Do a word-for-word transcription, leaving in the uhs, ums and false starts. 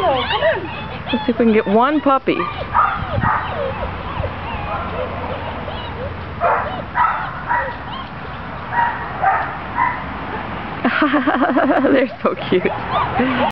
go. Come on. Let's see if we can get one puppy. They're so cute.